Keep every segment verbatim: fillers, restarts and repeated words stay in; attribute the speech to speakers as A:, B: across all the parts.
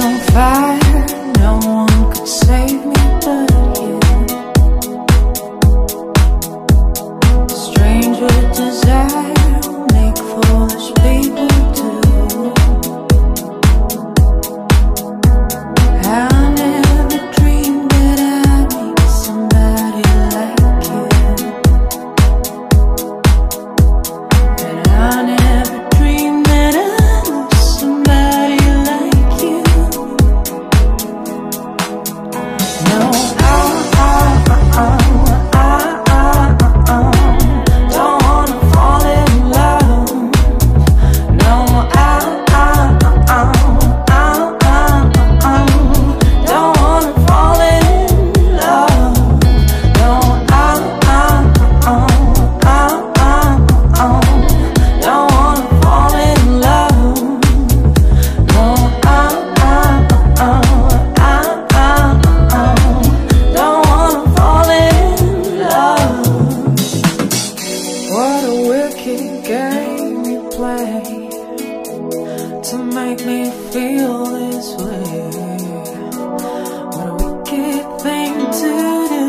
A: on fire, no one could save me but you. Stranger desire will make foolish people do. I never dreamed that I'd meet somebody like you, and I never dreamed that I'd lose somebody like you. No, I, I, I, I, I, I, don't wanna fall in love. No, I, I, I, I, I, I, don't wanna fall in love. No, I, I, I, I, I, I, don't wanna fall in love. No, I, I, I, I, I, don't wanna fall in love. What a wicked game you play to make me feel this way. What a wicked thing to do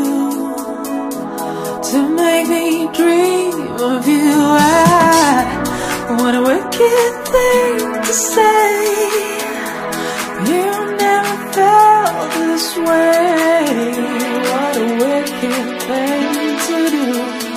A: to make me dream of you. I, what a wicked thing to say. You never felt this way. What a wicked thing to do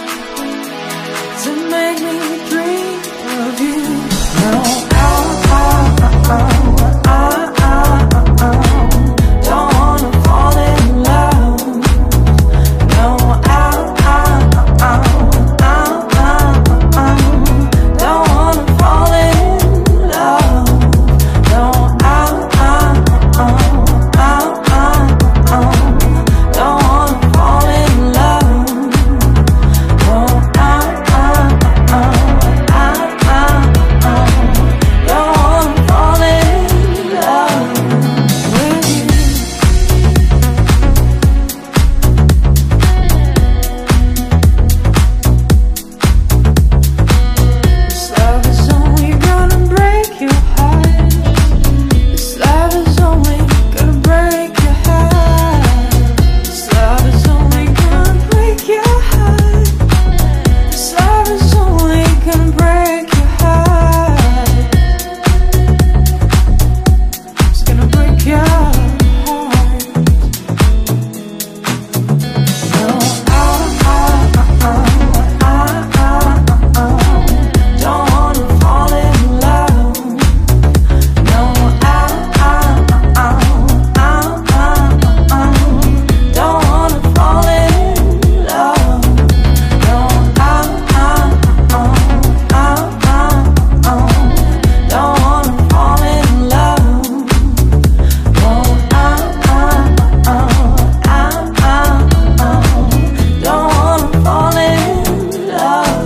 A: to make me dream of you. No, I, I, I, I, I, I, don't wanna fall in love. No, I, I, I, I, I, don't wanna fall in love. No, I, I, I, I, I, don't wanna fall in love. No, I, I, I, I, I, don't wanna fall in love with you. This love is only gonna break your heart. This love is only gonna break your heart. This love is only gonna break your heart. This love is only gonna break your heart. It's gonna break your heart. No, I, I, I, I, I, I, don't wanna fall in love. No, I, I, I, I, I, don't wanna fall in love. No, I, I, I, I, I, don't wanna fall in love. No, I, I, I, I, I, don't wanna fall in love.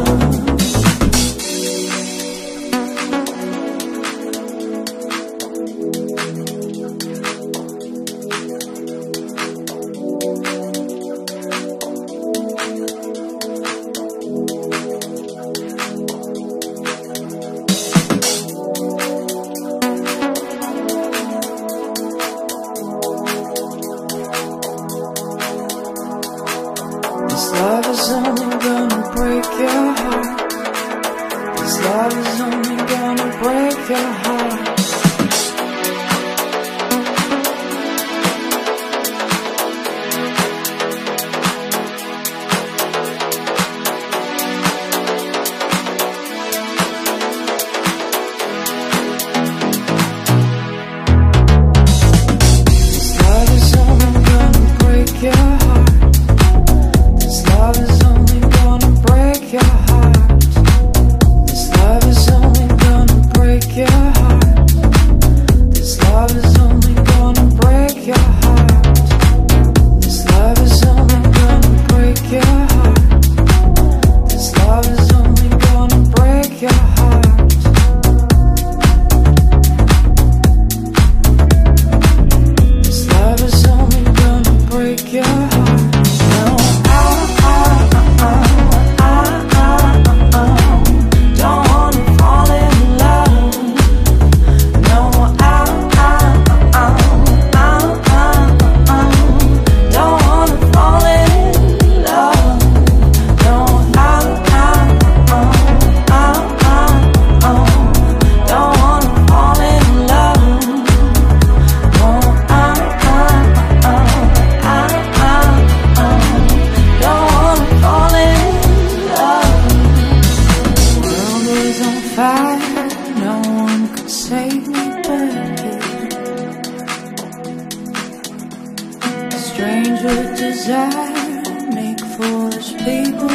A: This love is only gonna break your heart. This love is only gonna break your heart. This love is only gonna break your heart. This love is only gonna break your heart. This love is only gonna break your heart. fire, no one could save me but you. Strange with desire, make foolish people